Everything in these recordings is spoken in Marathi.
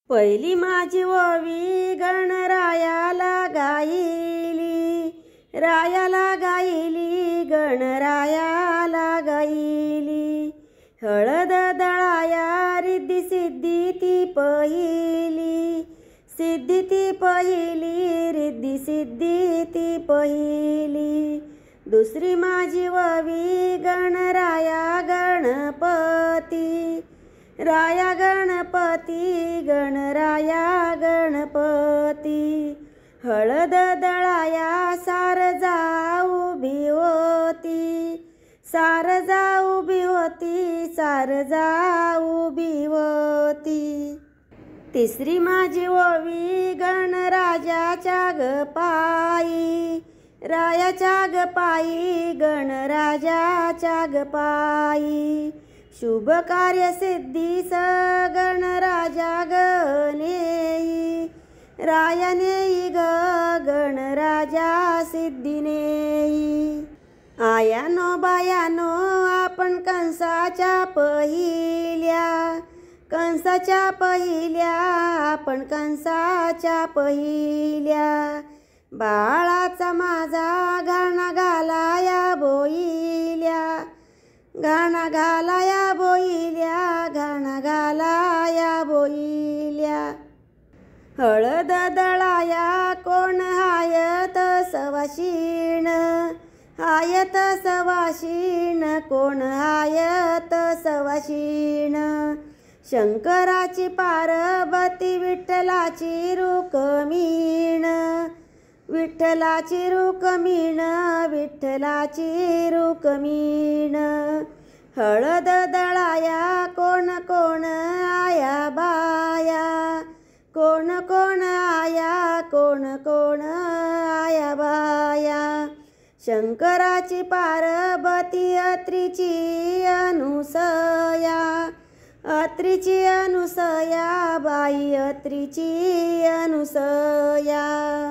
पहिली माझी ओवी गणरायाला गायली, रायाला गायली, गणरायाला गायली। हळद दळाया रिद्धी सिद्धी ती पहिली, सिद्धी ती पहिली, रिद्धी सिद्धी ती पहिली। दुसरी माझी ओवी गणराया गणपती, राया गणपती, गणराया गणपती। हळद दळाया सारजा उभी होती, सारजा उभी होती, सारजा उभी होती। तिसरी माझी ओवी गणराजाच्या ग पायी, रायाच्या ग पायी, गणराजाच्या ग पायी। शुभ कार्य सिद्धीस गणराजा ग नेई, राया नेई ग गणराजा सिद्धी नेई। आयानो बायानो आपण कंसाच्या पहिल्या, कंसाच्या पहिल्या, आपण कंसाच्या पहिल्या। बाळाचा माझा घाणा घालाया बोईल्या, घाणा घालाया बोईल्या, घाणा घालाया बोईल्या। हळद दळाया कोण हायत सवाशीण, हायत सवाशीण, कोण हायत सवाशीण। शंकराची पार्वती विठ्ठलाची रुक्मिण, विठ्ठलाची रुक्मिण, विठ्ठलाची रुक्मिण। हळद दळाया कोण कोण आया बाया, कोण कोण आया, कोण कोण आया बाया। शंकराची पार्वती अत्रीची अनुसया, अत्रीची अनुसया, बाई अत्रीची अनुसया।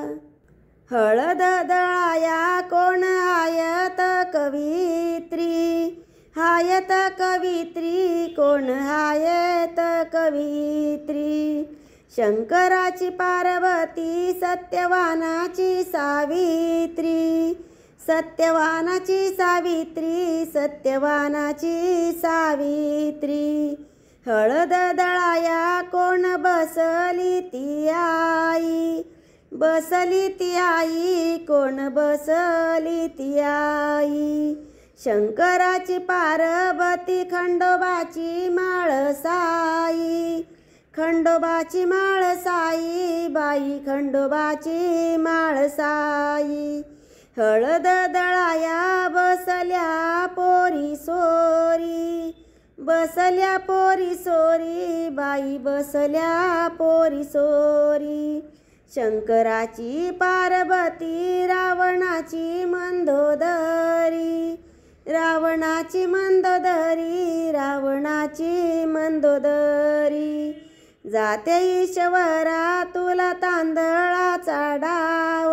हळद दळाया कोण हायत कवित्री, हायत कवित्री, कोण हायत कवित्री। शंकराची पार्वती सत्यवानाची सावित्री, सत्यवानाची सावित्री, सत्यवानाची सावित्री। हळद दळाया कोण बसली ती आई, बसली ती आई, कोण बसली ती आई। शंकराची पार्वती खंडोबाची माळ साई, खंडोबाची माळ साई, बाई खंडोबाची माळ साई। हळद दळाया बसल्या पोरी सोरी, बसल्या पोरी सोरी, बाई बसल्या पोरी सोरी। शंकराची पार्वती रावणाची मंदोदरी, रावणाची मंदोदरी, रावणाची मंदोदरी। जाते ईश्वरा तुला तांदळाचा डाव,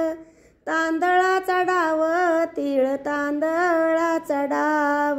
तांदळाचा डाव, तीळ तांदळाचा डाव।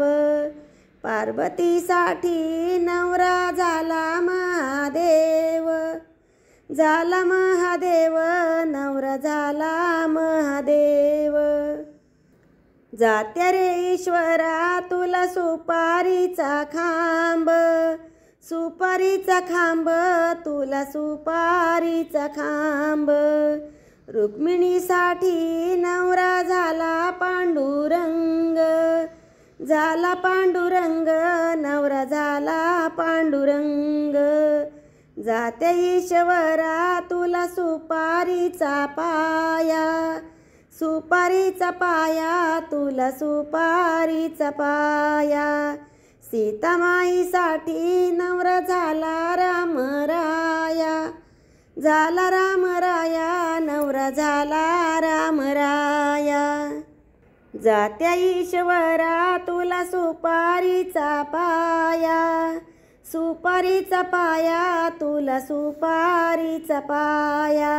पार्वतीसाठी नवरा झाला महादेव, झाला महादेव, नवरा झाला महादेव। जात्या रे ईश्वरा तुला सुपारीचा खांब, सुपारीचा खांब, तुला सुपारीचा खांब। रुक्मिणीसाठी नवरा झाला पांडुरंग, झाला पांडुरंग, नवरा झाला पांडुरंग। जाते ईश्वरा तुला सुपारीचा पाया, सुपारीचा पाया, तुला सुपारीचा पाया। सीतामाईसाठी नवरा झाला रामराया, झाला रामराया, नवरा झाला रामराया। जात्या ईश्वरा तुला सुपारीचा पाया, सुपारीचा पाया, तुला सुपारीचा पाया।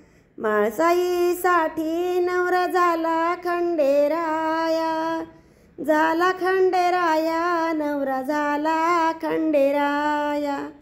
माळसाईसाठी नवरा झाला खंडेराया, झाला खंडेराया, नवरा झाला खंडेराया।